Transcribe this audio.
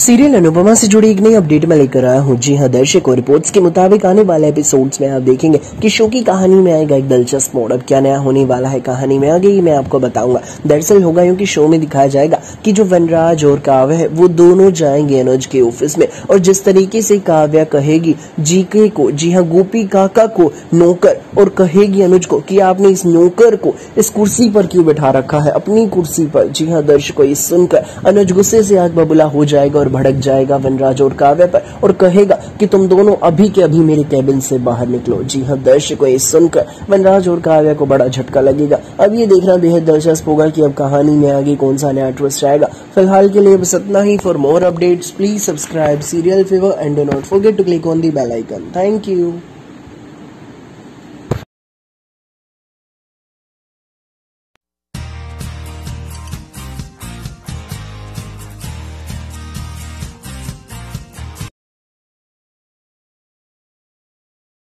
Serial Anupama से जुड़ी एक नई अपडेट में लेकर आया हूँ। जी हाँ दर्शकों, रिपोर्ट्स के मुताबिक आने वाले एपिसोड्स में आप देखेंगे कि शो की कहानी में आएगा एक दिलचस्प मोड़। अब क्या नया होने वाला है कहानी में आगे ही मैं आपको बताऊंगा। दरअसल होगा यूं कि शो में दिखाया जाएगा कि जो वनराज और काव्य है वो दोनों जाएंगे अनुज के ऑफिस में, और जिस तरीके से काव्या कहेगी जीके को, जी हाँ गोपी काका को नौकर, और कहेगी अनुज को कि आपने इस नौकर को इस कुर्सी पर क्यों बैठा रखा है, अपनी कुर्सी पर। जी हाँ दर्शकों, ये सुनकर अनुज गुस्से से आग बबूला हो जाएगा और भड़क जाएगा वनराज और काव्या पर, और कहेगा कि तुम दोनों अभी के अभी मेरे कैबिन से बाहर निकलो। जी हाँ दर्शकों, ये सुनकर वनराज और काव्या को बड़ा झटका लगेगा। अब ये देखना बेहद दिलचस्प होगा कि अब कहानी में आगे कौन सा नया ट्विस्ट आएगा। फिलहाल के लिए बस इतना ही। For more updates please subscribe serial fever and do not forget to click on the bell icon. Thank you.